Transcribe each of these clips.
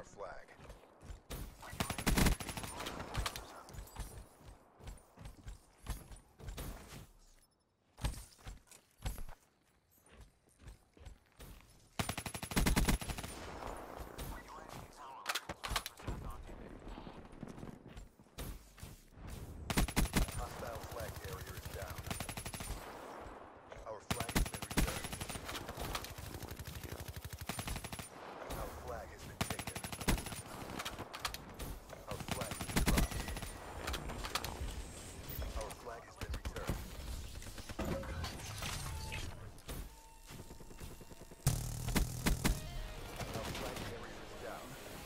our flag. Hostile flag carrier is down. Our flag has been returned. Our flag has been taken. Our flag has been dropped. Our flag has been returned. Our flag carrier is down.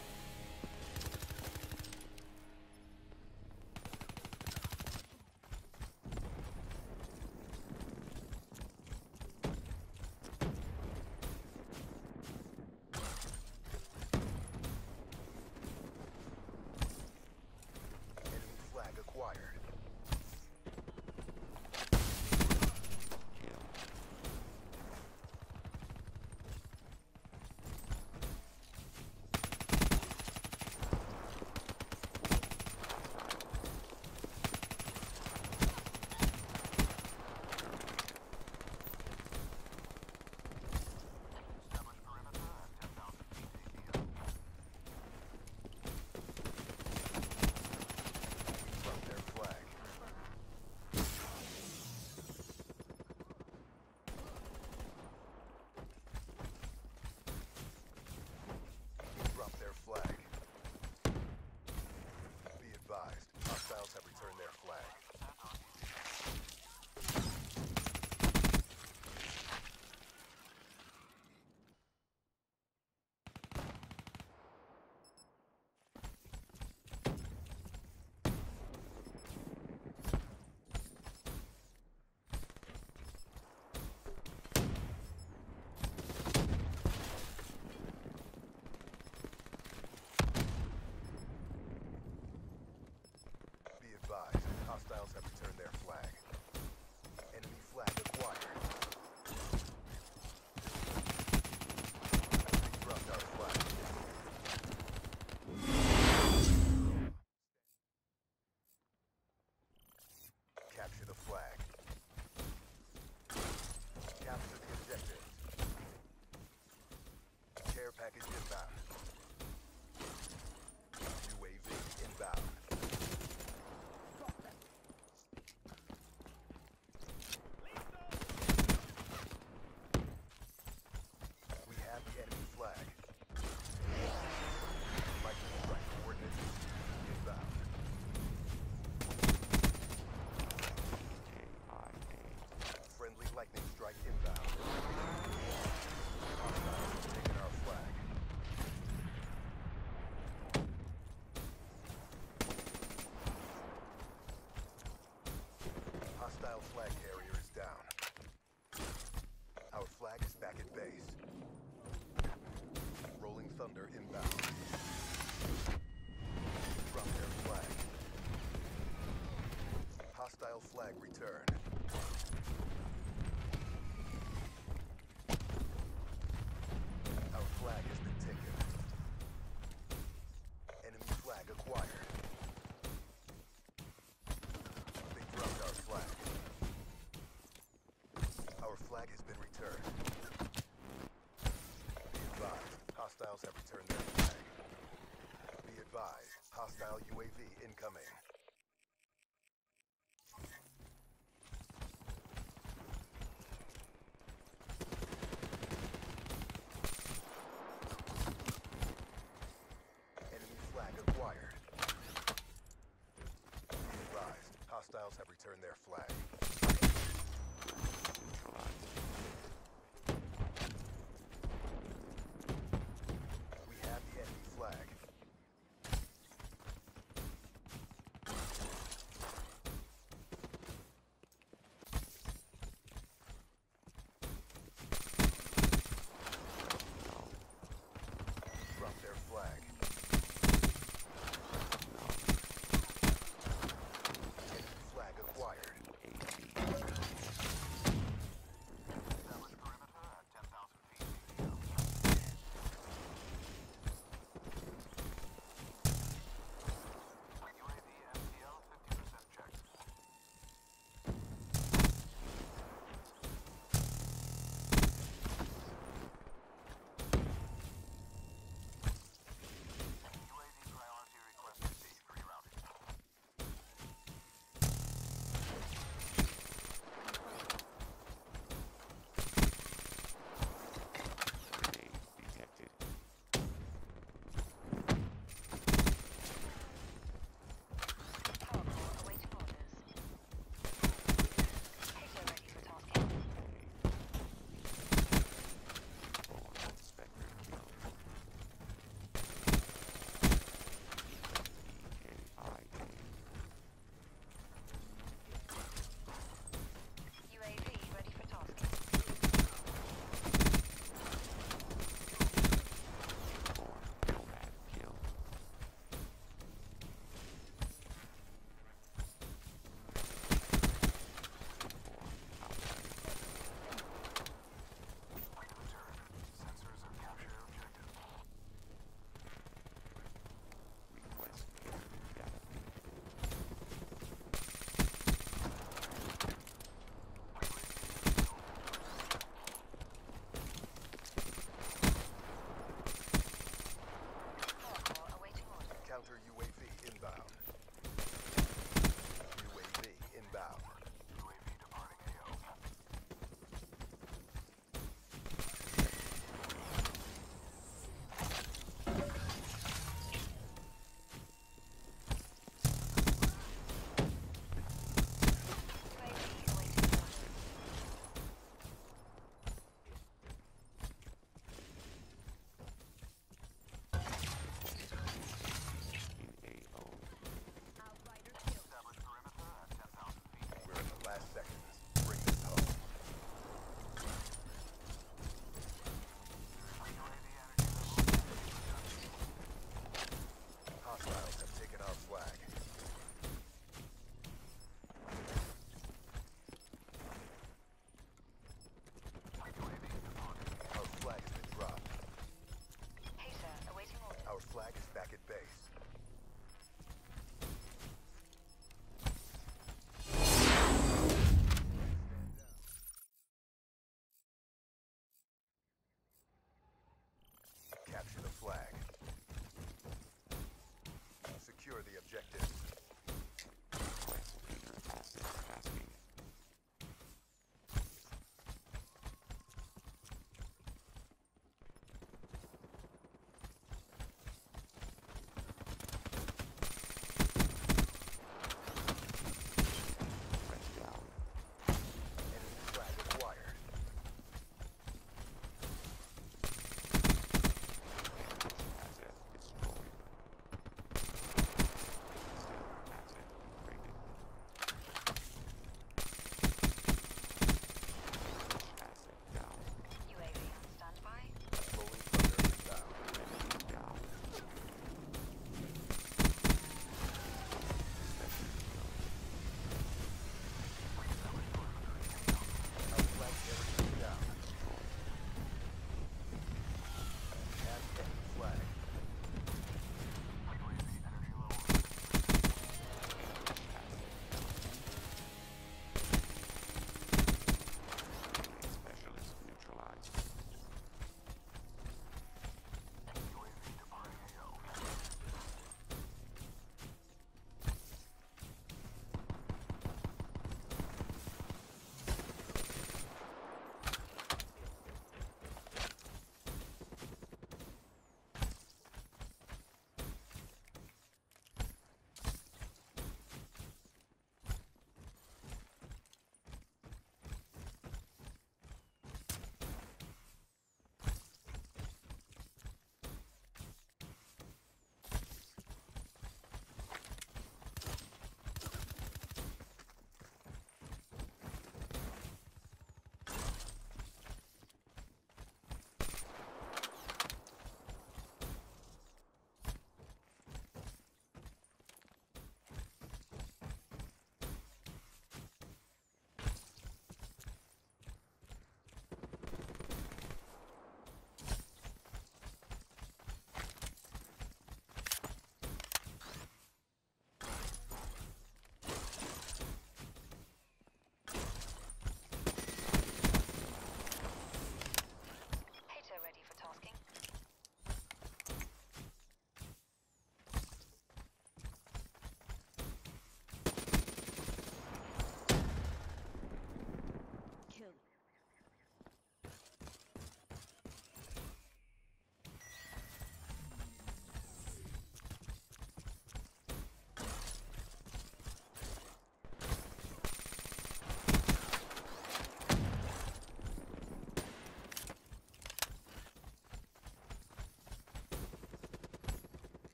Enemy flag acquired. From their flag. Drop their flag. Be advised, hostiles have returned their flag. Be advised, hostiles have returned their flag. Enemy flag acquired. They dropped our flag. Capture the flag. Capture the objective. Care package inbound. UAV inbound. We have the enemy flag. Lightning strike coordinates inbound. Friendly lightning strike inbound. Hostiles have taken our flag. Hostile flag carrier is down. Our flag is back at base. Rolling Thunder inbound. Drop their flag. Hostile flag returned. Our flag has been taken. Enemy flag acquired. They dropped our flag. Our flag has been returned. Be advised, hostiles have returned their flag. Be advised, hostile UAV incoming. Enemy flag acquired. Be advised, hostiles have returned their flag. We have the enemy flag. Drop their flag. Enemy flag acquired. Secure the objective. Enemy flag acquired.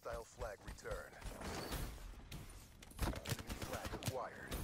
Hostile flag return. Enemy flag acquired.